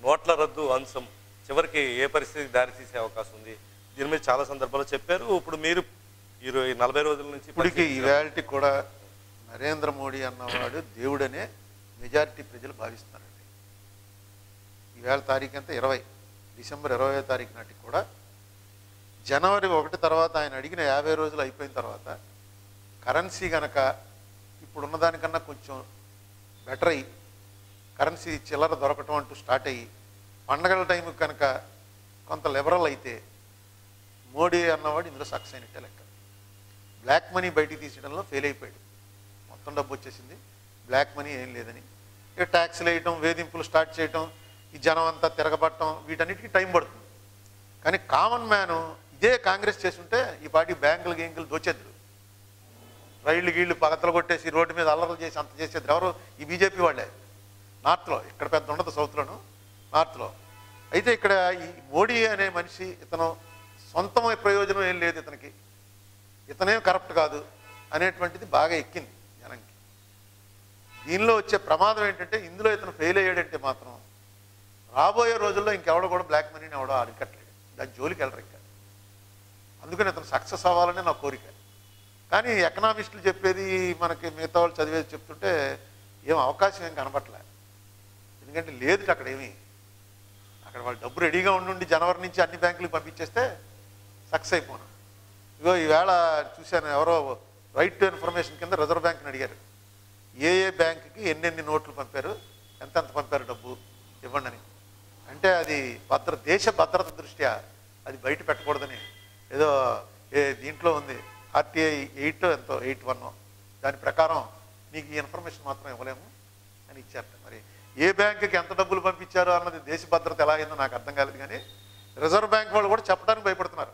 నోట్ల రద్దు అంశం చివరికి ఏ పరిస్థితికి దారితీసే అవకాశం ఉంది? దీని మీద చాలా సందర్భాల్లో చెప్పారు. ఇప్పుడు మీరు 40 రోజుల నుంచి ఇప్పటికీ ఈవేళకి కూడా నరేంద్ర మోడీ అన్నవాడు దేవుడనే మెజారిటీ ప్రజలు భావిస్తున్నారండి. ఈవేళ తారీఖు అంతా 20 డిసెంబర్ 20వ తారీఖు నాటికి కూడా జనవరి 1 తర్వాత ఆయన అడిగిన 50 రోజులు అయిపోయిన తర్వాత కరెన్సీ కనుక ఇప్పుడున్న దానికన్నా కొంచెం బెటర్ అయ్యి కరెన్సీ చిల్లర దొరకటం అంటూ స్టార్ట్ అయ్యి పండగల టైంకి కనుక కొంత లిబరల్ అయితే మోడీ అన్నవాడు ఇందులో సక్సెస్ అయినట్టే లెక్క. బ్లాక్ మనీ బయటికి తీసేయడంలో ఫెయిల్ అయిపోయాడు. మొత్తం డబ్బు వచ్చేసింది, బ్లాక్ మనీ ఏం లేదని. ఇక ట్యాక్స్లు వేయటం, వేధింపులు స్టార్ట్ చేయటం, ఈ జనం అంతా తిరగబట్టడం, వీటన్నిటికీ టైం పడుతుంది. కానీ కామన్ మ్యాను ఇదే కాంగ్రెస్ చేస్తుంటే ఈ పార్టీ బ్యాంకులు గేంకులు దోచేద్దరు, రైళ్ళు గీళ్ళు పగతలు కొట్టేసి రోడ్డు మీద అల్లర్లు చేసి అంత చేసేద్దరు ఎవరు? ఈ బీజేపీ వాళ్ళే. నార్త్లో ఇక్కడ పెద్ద ఉండదు, సౌత్లోను నార్త్లో. అయితే ఇక్కడ ఈ మోడీ అనే మనిషి ఇతను సొంతమైన ప్రయోజనం ఏం లేదు ఇతనికి, ఇతనేం కరప్ట్ కాదు అనేటువంటిది బాగా ఎక్కింది జనంకి. దీనిలో వచ్చే ప్రమాదం ఏంటంటే ఇందులో ఇతను ఫెయిల్ అయ్యాడంటే మాత్రం రాబోయే రోజుల్లో ఇంకెవడో కూడా బ్లాక్ మనీని ఎవడో అరికట్టలేడు, దాని జోలికి వెళ్ళరు ఇంకా. అందుకని ఇతను సక్సెస్ అవ్వాలని నా కోరిక. కానీ ఎకనామిస్టులు చెప్పేది మనకి మిగతా వాళ్ళు చదివేది చెప్తుంటే ఏం అవకాశం ఏం కనబట్టలే. ఎందుకంటే లేదు అక్కడ ఏమీ, అక్కడ వాళ్ళు డబ్బు రెడీగా ఉండి జనవరి నుంచి అన్ని బ్యాంకులకు పంపించేస్తే సక్సెస్ అయిపోను. ఇగో ఈవేళ చూశాను, ఎవరో రైట్ టు ఇన్ఫర్మేషన్ కింద రిజర్వ్ బ్యాంక్ని అడిగారు ఏ బ్యాంకుకి ఎన్నెన్ని నోట్లు పంపారు, ఎంతెంత పంపారు డబ్బు ఇవ్వండి అని. అంటే అది దేశ భద్రత దృష్ట్యా అది బయట పెట్టకూడదని ఏదో దీంట్లో ఉంది, ఆర్టీఐ 8 ఎంతో 81 దాని ప్రకారం నీకు ఈ ఇన్ఫర్మేషన్ మాత్రం ఇవ్వలేము అని ఇచ్చారట. మరి ఏ బ్యాంకుకి ఎంత డబ్బులు పంపించారో అన్నది దేశ భద్రత ఎలా అయిందో నాకు అర్థం కాలేదు. కానీ రిజర్వ్ బ్యాంక్ వాళ్ళు కూడా చెప్పడానికి భయపడుతున్నారు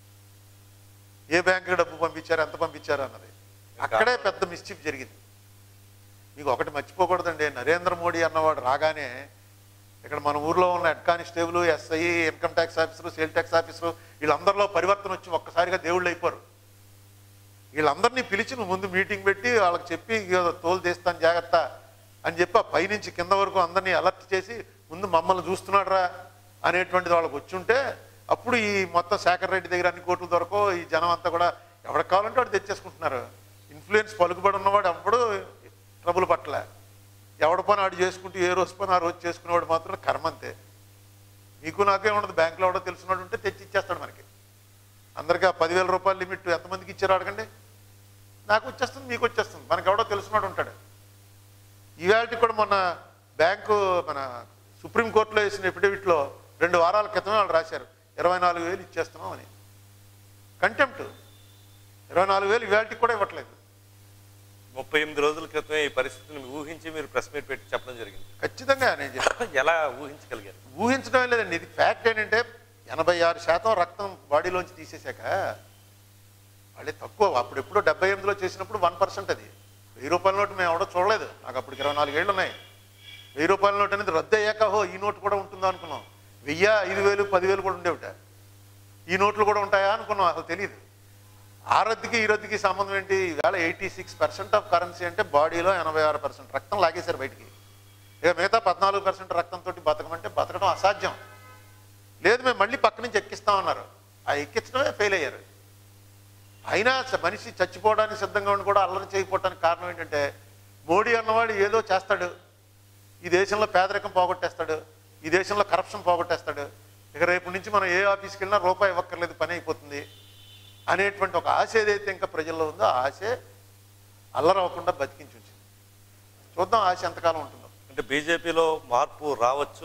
ఏ బ్యాంకుకి డబ్బు పంపించారు, ఎంత పంపించారు అన్నది. అక్కడే పెద్ద మిస్చీఫ్ జరిగింది. మీకు ఒకటి మర్చిపోకూడదండి, నరేంద్ర మోడీ అన్నవాడు రాగానే ఇక్కడ మన ఊర్లో ఉన్న head constable, SI, income tax officer, sale tax officer వీళ్ళందరిలో పరివర్తన వచ్చి ఒక్కసారిగా దేవుళ్ళు అయిపోరు. వీళ్ళందరినీ పిలిచి నువ్వు ముందు మీటింగ్ పెట్టి వాళ్ళకి చెప్పి తోలు తీస్తాను జాగ్రత్త అని చెప్పి ఆ పైనుంచి కింద వరకు అందరినీ అలర్ట్ చేసి ముందు మమ్మల్ని చూస్తున్నాడు రా అనేటువంటిది వాళ్ళకి వచ్చి ఉంటే అప్పుడు ఈ మొత్తం శేఖర్ రెడ్డి దగ్గర అన్ని కోట్లు దొరకో ఈ జనం అంతా కూడా ఎవరికి కావాలంటే వాడు తెచ్చేసుకుంటున్నారు. ఇన్ఫ్లుయెన్స్ పలుకుబడి ఉన్నవాడు ఎప్పుడు ట్రబుల్ పట్టలే, ఎవడి పని ఆడు చేసుకుంటూ ఏ రోజు పని ఆ రోజు చేసుకునేవాడు మాత్రం కర్మంతే. నీకు నాకే ఉండదు, బ్యాంకులో ఎవడో తెలిసినవాడు ఉంటే తెచ్చి ఇచ్చేస్తాడు మనకి. అందరికీ ఆ 10,000 రూపాయల లిమిట్ ఎంతమందికి ఇచ్చారో అడగండి, నాకు వచ్చేస్తుంది మీకు వచ్చేస్తుంది, మనకి ఎవడో తెలిసినవాడు ఉంటాడు. ఈవేళకి కూడా మొన్న బ్యాంకు మన సుప్రీంకోర్టులో వేసిన ఎఫిడవిట్లో 2 వారాల క్రితమే వాళ్ళు రాశారు 24,000 ఇచ్చేస్తున్నాం అని. కంటెంప్ట్ 24,000 ఈవేళకి కూడా ఇవ్వట్లేదు. 38 రోజుల క్రితమే ఈ పరిస్థితిని ఊహించి మీరు ప్రెస్ మీట్ పెట్టి చెప్పడం జరిగింది. ఖచ్చితంగా నేను చెప్పాను. ఎలా ఊహించగలిగారు? ఊహించడం లేదండి, ఇది ఫ్యాక్ట్. ఏంటంటే 86% రక్తం బాడీలోంచి తీసేశాక వాళ్ళే తక్కువ. అప్పుడు ఎప్పుడో 78లో చేసినప్పుడు 1% అది. 1000 రూపాయల నోటు మేము ఎవడో చూడలేదు, నాకు అప్పుడు 24 ఏళ్ళు ఉన్నాయి. 1000 రూపాయల నోటు అనేది రద్దు అయ్యాక ఈ నోటు కూడా ఉంటుందా అనుకున్నాం. 1000, 5,000, 10,000 కూడా ఉండేవిట. ఈ నోట్లు కూడా ఉంటాయా అనుకున్నాం, అసలు తెలియదు. ఆ రద్దుకి ఈ రద్దుకి సంబంధం ఏంటి? ఈవేళ 86% ఆఫ్ కరెన్సీ అంటే బాడీలో 86% రక్తం లాగేశారు బయటికి. ఇక మిగతా 14% రక్తంతో బతకమంటే బతకడం అసాధ్యం. లేదు మేము మళ్ళీ పక్క నుంచి ఎక్కిస్తామన్నారు, ఆ ఎక్కించడమే ఫెయిల్ అయ్యారు. అయినా మనిషి చచ్చిపోవడానికి సిద్ధంగా ఉండి కూడా అల్లరి చేయకపోవడానికి కారణం ఏంటంటే మోడీ అన్నవాడు ఏదో చేస్తాడు, ఈ దేశంలో పేదరికం పోగొట్టేస్తాడు, ఈ దేశంలో కరప్షన్ పోగొట్టేస్తాడు, ఇక రేపు నుంచి మనం ఏ ఆఫీస్కి వెళ్ళినా రూపాయి ఇవ్వక్కర్లేదు, పని అయిపోతుంది అనేటువంటి ఒక ఆశ ఏదైతే ఇంకా ప్రజల్లో ఉందో ఆ ఆశే అల్లరవ్వకుండా బతికించి ఉంచింది. చూద్దాం ఆశ ఎంతకాలం ఉంటుందో. అంటే బీజేపీలో మార్పు రావచ్చు.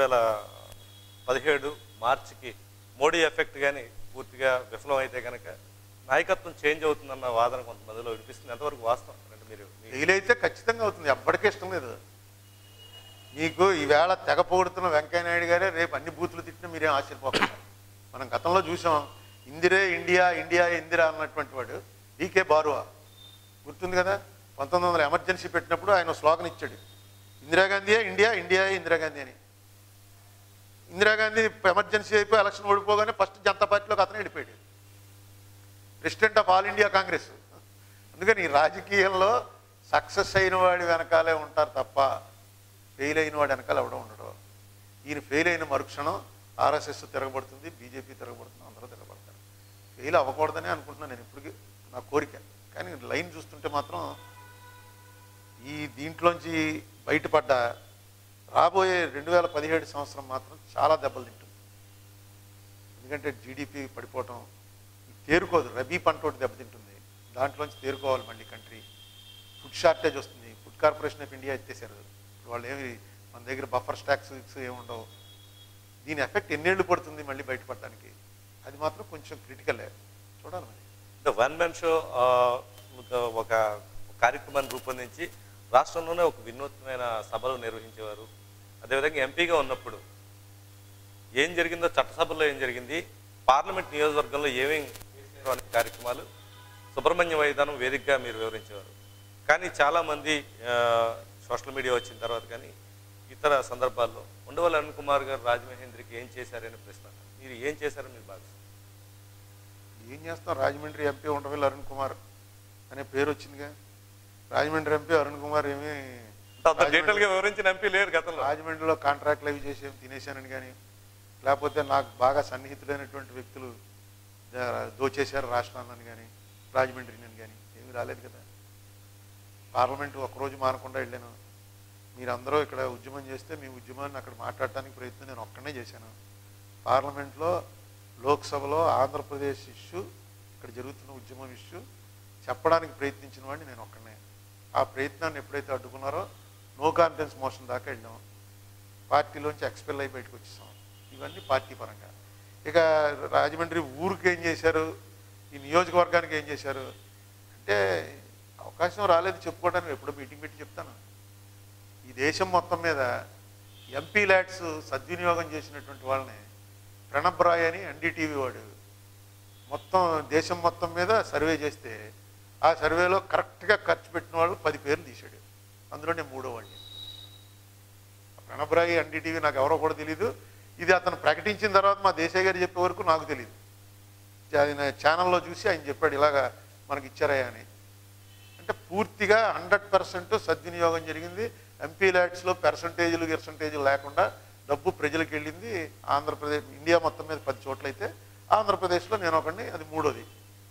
2017 మార్చికి మోడీ ఎఫెక్ట్ కానీ పూర్తిగా విఫలం అయితే కనుక నాయకత్వం చేంజ్ అవుతుందన్న వాదన కొంతమందిలో వినిపిస్తుంది. ఎంతవరకు వాస్తవం? అంటే మీరు వీలైతే ఖచ్చితంగా అవుతుంది, ఎప్పటికీ ఇష్టం లేదు. మీకు ఈవేళ తెగ పొగుడుతున్న వెంకయ్యనాయుడు గారే రేపు అన్ని బూతులు తిట్టినా మీరేం ఆశ్చర్యపోకండి. మనం గతంలో చూసాం, ఇందిరే ఇండియా, ఇండియా ఇందిరా అన్నటువంటి వాడు డీకే బారువా గుర్తుంది కదా. 1900 ఎమర్జెన్సీ పెట్టినప్పుడు ఆయన స్లోగన్ ఇచ్చాడు, ఇందిరాగాంధీయే ఇండియా, ఇండియాయే ఇందిరాగాంధీ అని. ఇందిరాగాంధీ ఎమర్జెన్సీ అయిపోయి ఎలక్షన్ ఓడిపోగానే ఫస్ట్ జనతా పార్టీలోకి అతనే వెళ్ళిపోయాడు, president of all India Congress. అందుకని ఈ రాజకీయంలో సక్సెస్ అయిన వాడి వెనకాలే ఉంటారు తప్ప ఫెయిల్ అయిన వాడు వెనకాల ఎవడో ఉండడు. ఈయన ఫెయిల్ అయిన మరుక్షణం ఆర్ఎస్ఎస్ తిరగబడుతుంది, బీజేపీ తిరగబడుతుంది, అందరూ తిరగబడతారు. ఫెయిల్ అవ్వకూడదని అనుకుంటున్నాను నేను ఇప్పటికీ, నా కోరిక. కానీ లైన్ చూస్తుంటే మాత్రం ఈ దీంట్లోంచి బయటపడ్డ రాబోయే 2017 సంవత్సరం మాత్రం చాలా దెబ్బలు తింటుంది. ఎందుకంటే జీడిపి పడిపోవటం, తేరుకోదు, రబీ పంట ఒకటి దెబ్బతింటుంది, దాంట్లోంచి తేరుకోవాలి మళ్ళీ కంట్రీ. ఫుడ్ షార్టేజ్ వస్తుంది, ఫుడ్ కార్పొరేషన్ ఆఫ్ ఇండియా ఎత్తేసారు. వాళ్ళు ఏమి మన దగ్గర బఫర్ స్టాక్స్ ఏముండవు. దీని ఎఫెక్ట్ ఎన్నేళ్ళు పడుతుంది మళ్ళీ బయటపడడానికి, అది మాత్రం కొంచెం క్రిటికల్ చూడాలి. మరి వన్ మ్యాన్ షో ఒక కార్యక్రమాన్ని రూపొందించి రాష్ట్రంలోనే ఒక వినూత్నమైన సభలు నిర్వహించేవారు. అదేవిధంగా ఎంపీగా ఉన్నప్పుడు ఏం జరిగిందో, చట్టసభలో ఏం జరిగింది, పార్లమెంట్ నియోజకవర్గంలో ఏమేమి అనే కార్యక్రమాలు సుబ్రహ్మణ్య మైదానం వేదికగా మీరు వివరించేవారు. కానీ చాలామంది సోషల్ మీడియా వచ్చిన తర్వాత కానీ ఇతర సందర్భాల్లో ఉండవల్లి అరుణ్ కుమార్ గారు రాజమహేంద్రికి ఏం చేశారని ప్రశ్న, మీరు ఏం చేశారని మీరు భావిస్తారు? ఏం చేస్తాం, రాజమండ్రి ఎంపీ ఉండవల్లి అరుణ్ కుమార్ అనే పేరు వచ్చిందిగా. రాజమండ్రి ఎంపీ అరుణ్ కుమార్ ఏమీ డీటెయిల్గా వివరించిన ఎంపీ లేరు గతంలో. రాజమండ్రిలో కాంట్రాక్ట్లు అవి చేసి ఏమి తినేశానని కానీ, లేకపోతే నాకు బాగా సన్నిహితులైనటువంటి వ్యక్తులు దోచేశారు రాష్ట్రాన్ని కానీ, రాజమండ్రిని కానీ ఏమీ రాలేదు కదా. పార్లమెంటు ఒకరోజు మానకుండా వెళ్ళాను. మీరందరూ ఇక్కడ ఉద్యమం చేస్తే మీ ఉద్యమాన్ని అక్కడ మాట్లాడటానికి ప్రయత్నం నేను ఒక్కనే చేశాను. పార్లమెంట్లో, లోక్సభలో ఆంధ్రప్రదేశ్ ఇష్యూ, ఇక్కడ జరుగుతున్న ఉద్యమం ఇష్యూ చెప్పడానికి ప్రయత్నించిన వాడిని నేను ఒక్కనే. ఆ ప్రయత్నాన్ని ఎప్పుడైతే అడ్డుకున్నారో నో కాన్ఫిడెన్స్ మోషన్ దాకా వెళ్ళాం, పార్టీలోంచి ఎక్స్పెల్ అయి బయటకు వచ్చేసాం. ఇవన్నీ పార్టీ పరంగా. ఇక రాజమండ్రి ఊరికి ఏం చేశారు, ఈ నియోజకవర్గానికి ఏం చేశారు అంటే అవకాశం రాలేదు చెప్పుకోవడానికి. ఎప్పుడో మీటింగ్ పెట్టి చెప్తాను. ఈ దేశం మొత్తం మీద ఎంపీ ల్యాడ్స్ సద్వినియోగం చేసినటువంటి వాళ్ళని ప్రణబ్ రాయ్ అని ఎన్డీటీవీ వాడు మొత్తం దేశం మొత్తం మీద సర్వే చేస్తే ఆ సర్వేలో కరెక్ట్గా ఖర్చు పెట్టిన వాళ్ళు 10 పేర్లు తీశాడు. అందులో నేను 3వ వాడిని. ప్రణబ్ రాయ్ ఎన్డీటీవీ నాకు ఎవరో కూడా తెలీదు. ఇది అతను ప్రకటించిన తర్వాత మా దేశాయ్ గారు చెప్పే వరకు నాకు తెలియదు. ఆయన ఛానల్లో చూసి ఆయన చెప్పాడు ఇలాగా మనకి ఇచ్చారయ్యా అని. అంటే పూర్తిగా 100% సద్వినియోగం జరిగింది. ఎంపీ ల్యాడ్స్లో పర్సంటేజీలు లేకుండా డబ్బు ప్రజలకు వెళ్ళింది. ఆంధ్రప్రదేశ్, ఇండియా మొత్తం మీద 10 చోట్లయితే ఆంధ్రప్రదేశ్లో నేను ఒకడిని, అది 3వది.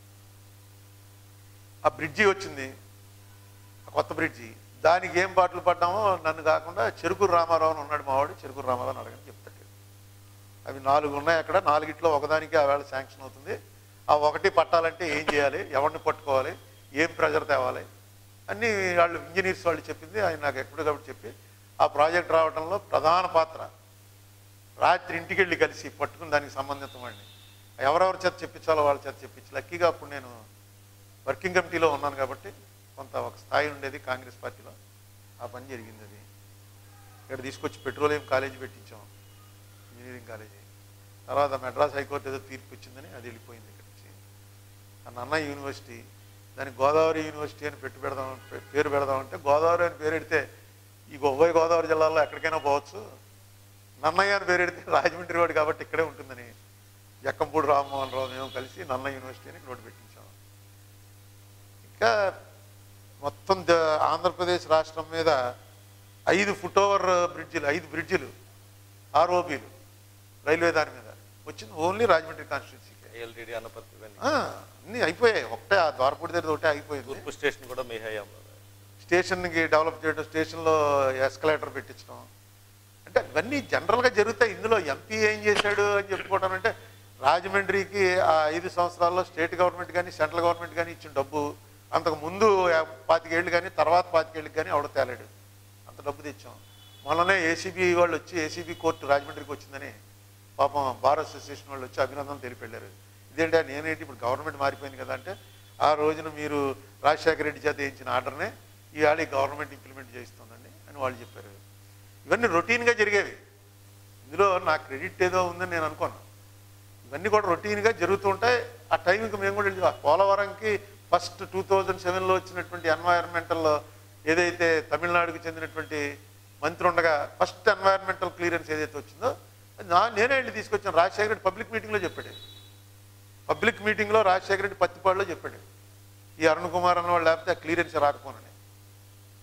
ఆ బ్రిడ్జి వచ్చింది, ఆ కొత్త బ్రిడ్జి, దానికి ఏం పాటలు పడ్డామో నన్ను కాకుండా చెరుకూరు రామారావు అని ఉన్నాడు మావాడు, చెరుకూరు రామారావు అడగని చెప్తాడు. అవి 4 ఉన్నాయి అక్కడ, 4గిట్లో ఒకదానికి ఆ వేళ శాంక్షన్ అవుతుంది. ఆ ఒకటి పట్టాలంటే ఏం చేయాలి, ఎవరిని పట్టుకోవాలి, ఏం ప్రెజర్ తేవాలి అన్నీ వాళ్ళు ఇంజనీర్స్ వాళ్ళు చెప్పింది ఆయన నాకు ఎప్పటికప్పుడు చెప్పి ఆ ప్రాజెక్ట్ రావడంలో ప్రధాన పాత్ర. రాత్రి ఇంటికి వెళ్ళి కలిసి పట్టుకుని దానికి సంబంధిత వాడిని ఎవరెవరి చేత చెప్పించాలో వాళ్ళ చేత చెప్పించి, లక్కీగా అప్పుడు నేను వర్కింగ్ కమిటీలో ఉన్నాను కాబట్టి కొంత ఒక స్థాయి ఉండేది కాంగ్రెస్ పార్టీలో. ఆ పని జరిగింది. అది ఇక్కడ తీసుకొచ్చి పెట్రోలియం కాలేజీ పెట్టించాం, ఇంజనీరింగ్ కాలేజీ. తర్వాత మెడ్రాస్ హైకోర్టు ఏదో తీర్పు ఇచ్చిందని అది వెళ్ళిపోయింది ఇక్కడ నుంచి. ఆ నన్నయ్య యూనివర్సిటీ, దానికి గోదావరి యూనివర్సిటీ అని పేరు పెడదామంటే గోదావరి అని పేరు పెడితే ఈ ఉభయ గోదావరి జిల్లాలో ఎక్కడికైనా పోవచ్చు, నన్నయ్య అని పేరు పెడితే రాజమండ్రి వాడు కాబట్టి ఇక్కడే ఉంటుందని జక్కంపూడి రామ్మోహన్ రావు మేము కలిసి నన్నయ్య యూనివర్సిటీ అని నోటు పెట్టించాం. ఇంకా మొత్తం ఆంధ్రప్రదేశ్ రాష్ట్రం మీద 5 ఫుట్ఓవర్ బ్రిడ్జిలు, 5 బ్రిడ్జిలు, ఆర్ఓబీలు రైల్వే దాని మీద వచ్చింది ఓన్లీ రాజమండ్రి కాన్స్టిట్యున్సీకి. ఎల్టీడీ అనపర్తి అన్నీ అయిపోయాయి. ఒకటే ఆ ద్వారపూడి దగ్గర ఒకటే అయిపోయింది. తూర్పు స్టేషన్ కూడా మీ హయాంలో స్టేషన్కి డెవలప్ చేయడం, స్టేషన్లో ఎస్కలేటర్ పెట్టించడం, అంటే ఇవన్నీ జనరల్గా జరుగుతాయి. ఇందులో ఎంపీ ఏం చేశాడు అని చెప్పుకోవడం అంటే రాజమండ్రికి ఆ 5 సంవత్సరాల్లో స్టేట్ గవర్నమెంట్ కానీ సెంట్రల్ గవర్నమెంట్ కానీ ఇచ్చిన డబ్బు అంతకు ముందు 25 ఏళ్ళు కానీ తర్వాత 25 ఏళ్ళకి కానీ ఆవిడ తేలాడు. అంత డబ్బు తెచ్చాం. మొన్ననే ఏసీబీ వాళ్ళు వచ్చి, ఏసీబీ కోర్టు రాజమండ్రికి వచ్చిందని పాపం బార్ అసోసియేషన్ వాళ్ళు వచ్చి అభినందనలు తెలిపెళ్ళారు. ఇదేంటి నేనేంటి ఇప్పుడు గవర్నమెంట్ మారిపోయింది కదా అంటే, ఆ రోజున మీరు రాజశేఖర రెడ్డి చేత వేయించిన ఆర్డర్నే ఈవేళ ఈ గవర్నమెంట్ ఇంప్లిమెంట్ చేస్తుందండి అని వాళ్ళు చెప్పారు. ఇవన్నీ రొటీన్గా జరిగేవి. ఇందులో నా క్రెడిట్ ఏదో ఉందని నేను అనుకోను. ఇవన్నీ కూడా రొటీన్గా జరుగుతూ ఉంటాయి. ఆ టైంకి మేము కూడా వెళ్ళి పోలవరంకి ఫస్ట్ 2007లో వచ్చినటువంటి ఎన్వైరన్మెంటల్ ఏదైతే తమిళనాడుకు చెందినటువంటి మంత్రి ఉండగా ఫస్ట్ ఎన్వైరన్మెంటల్ క్లియరెన్స్ ఏదైతే వచ్చిందో నేనే వెళ్ళి తీసుకొచ్చాను. రాజశేఖర రెడ్డి పబ్లిక్ మీటింగ్లో చెప్పాడు. పబ్లిక్ మీటింగ్లో రాజశేఖర రెడ్డి పత్తిపాడులో చెప్పాడు, ఈ అరుణ్ కుమార్ అన్న వాళ్ళు లేకపోతే ఆ క్లియరెన్స్ రాకపోనని.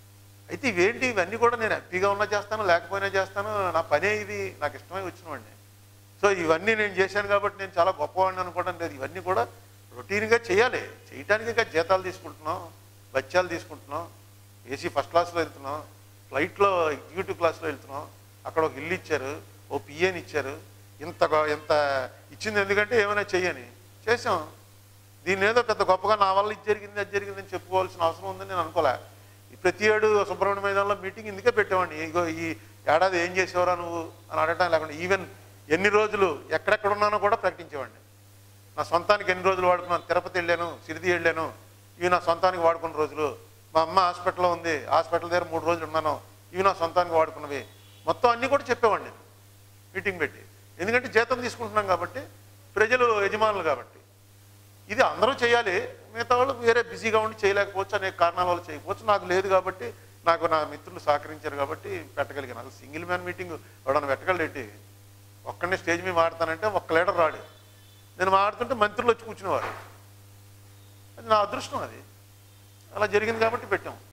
అయితే ఇవేంటి ఇవన్నీ కూడా నేను హ్యాపీగా ఉన్నా చేస్తాను, లేకపోయినా చేస్తాను, నా పనే ఇది, నాకు ఇష్టమై వచ్చినవాడిని. సో ఇవన్నీ నేను చేశాను కాబట్టి నేను చాలా గొప్పవాడిని అనుకోవడం లేదు. ఇవన్నీ కూడా రొటీన్గా చేయాలి. చేయటానికి ఇంకా జీతాలు తీసుకుంటున్నాం, బత్యాలు తీసుకుంటున్నాం, ఏసీ ఫస్ట్ క్లాస్లో వెళ్తున్నాం, ఫ్లైట్లో ఎగ్జిక్యూటివ్ క్లాస్లో వెళ్తున్నాం, అక్కడ ఒక ఇల్లు ఇచ్చారు, ఓ పిఏని ఇచ్చారు, ఇంత ఇచ్చింది ఎందుకంటే ఏమైనా చెయ్యని చేసాం. దీన్ని ఏదో పెద్ద గొప్పగా నా వల్ల ఇది జరిగింది అది జరిగిందని చెప్పుకోవాల్సిన అవసరం ఉందని నేను అనుకోలే. ప్రతి ఏడు సుబ్రహ్మణ్య మైదానంలో మీటింగ్ ఇందుకే పెట్టేవాడిని. ఇగో ఈ ఏడాది ఏం చేసేవరా నువ్వు అని అడగటం లేకుండా ఈవెన్ ఎన్ని రోజులు ఎక్కడెక్కడ ఉన్నానో కూడా ప్రకటించేవాడిని. నా సొంతానికి ఎన్ని రోజులు వాడుకున్నాను, తిరుపతి వెళ్ళాను, సిరిది వెళ్ళాను, ఇవి నా సొంతానికి వాడుకున్న రోజులు. మా అమ్మ హాస్పిటల్లో ఉంది, హాస్పిటల్ దగ్గర 3 రోజులు ఉన్నాను, ఇవి నా సొంతానికి వాడుకున్నవి. మొత్తం అన్నీ కూడా చెప్పేవాడిని నేను మీటింగ్ పెట్టి. ఎందుకంటే జీతం తీసుకుంటున్నాం కాబట్టి, ప్రజలు యజమానులు కాబట్టి. ఇది అందరూ చేయాలి, మిగతా వాళ్ళు వేరే బిజీగా ఉండి చేయలేకపోవచ్చు, అనేక కారణాల వల్ల చేయకపోవచ్చు. నాకు లేదు కాబట్టి, నాకు నా మిత్రులు సహకరించారు కాబట్టి పెట్టగలిగాను. అసలు సింగిల్ మ్యాన్ మీటింగ్ ఎవడన్నా పెట్టగలడేంటి? ఒక్కడనే స్టేజ్ మీద మాడతానంటే ఒక్క లీడర్ రాడు. నేను మాడుతుంటే మంత్రులు వచ్చి కూర్చునేవారు. అది నా అదృష్టం. అది అలా జరిగింది కాబట్టి పెట్టాం.